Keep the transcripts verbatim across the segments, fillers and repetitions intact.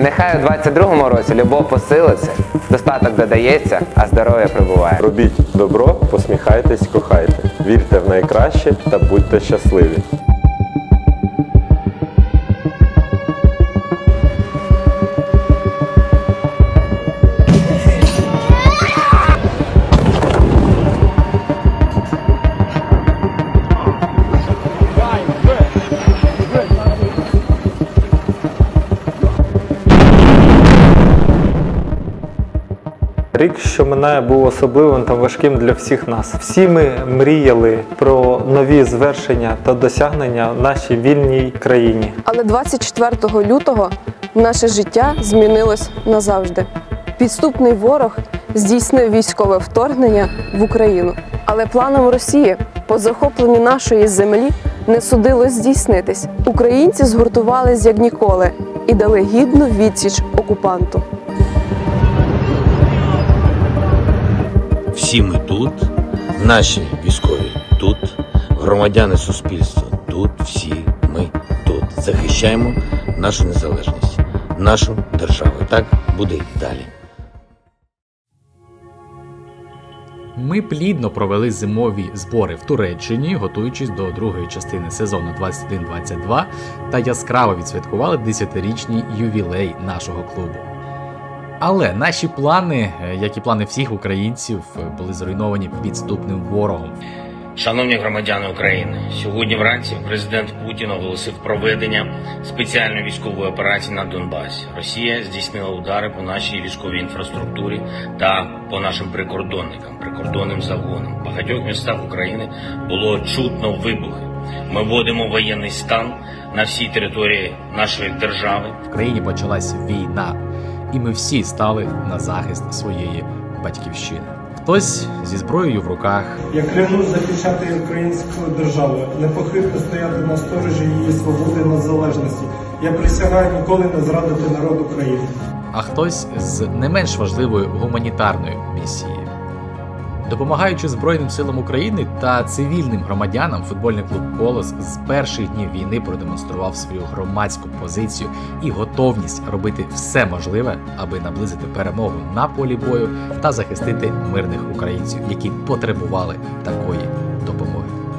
Нехай у двадцять другому році любов посилиться, достаток додається, а здоров'я прибуває. Робіть добро, посміхайтесь, кохайте. Вірте в найкраще та будьте щасливі. Рік, що минає, був особливим та важким для всіх нас. Всі ми мріяли про нові звершення та досягнення в нашій вільній країні. Але двадцять четвертого лютого наше життя змінилось назавжди. Підступний ворог здійснив військове вторгнення в Україну. Але планам Росії по захопленню нашої землі не судилось здійснитись. Українці згуртувались як ніколи і дали гідну відсіч окупанту. Всі ми тут, наші військові тут, громадяни суспільства тут, всі ми тут. Захищаємо нашу незалежність, нашу державу. Так буде й далі. Ми плідно провели зимові збори в Туреччині, готуючись до другої частини сезону двадцять один двадцять два та яскраво відсвяткували десятирічний ювілей нашого клубу. Але наші плани, як і плани всіх українців, були зруйновані підступним ворогом. Шановні громадяни України, сьогодні вранці президент Путін оголосив проведення спеціальної військової операції на Донбасі. Росія здійснила удари по нашій військовій інфраструктурі та по нашим прикордонникам, прикордонним загонам. В багатьох містах України було чутно вибухи. Ми вводимо воєнний стан на всій території нашої держави. В країні почалась війна, і ми всі стали на захист своєї батьківщини. Хтось зі зброєю в руках. Я клянусь захищати українську державу, непохитно стояти на сторожі її свободи і незалежності. Я присягаю ніколи не зрадити народ України. А хтось з не менш важливою гуманітарною місією. Допомагаючи Збройним силам України та цивільним громадянам, футбольний клуб «Колос» з перших днів війни продемонстрував свою громадську позицію і готовність робити все можливе, аби наблизити перемогу на полі бою та захистити мирних українців, які потребували такої допомоги.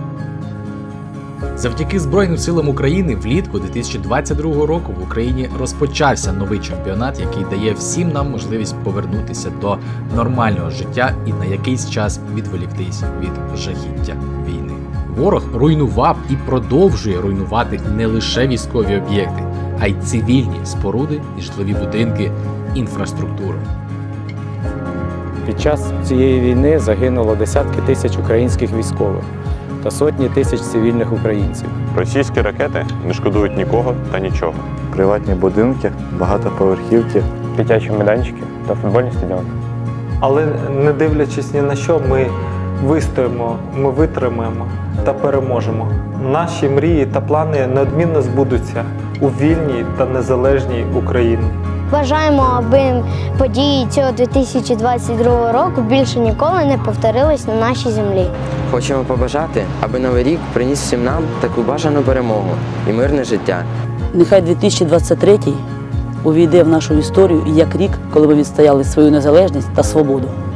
Завдяки Збройним силам України влітку дві тисячі двадцять другого року в Україні розпочався новий чемпіонат, який дає всім нам можливість повернутися до нормального життя і на якийсь час відволіктись від жахіття війни. Ворог руйнував і продовжує руйнувати не лише військові об'єкти, а й цивільні споруди і житлові будинки, інфраструктуру. Під час цієї війни загинуло десятки тисяч українських військових та сотні тисяч цивільних українців. Російські ракети не шкодують нікого та нічого. Приватні будинки, багатоповерхівки, Дитячі майданчики та футбольні стадіони. Але не дивлячись ні на що, ми вистоїмо, ми витримаємо та переможемо. Наші мрії та плани неодмінно збудуться у вільній та незалежній Україні. Бажаємо, аби події цього дві тисячі двадцять другого року більше ніколи не повторились на нашій землі. Хочемо побажати, аби Новий рік приніс всім нам таку бажану перемогу і мирне життя. Нехай дві тисячі двадцять третій увійде в нашу історію як рік, коли ми відстояли свою незалежність та свободу.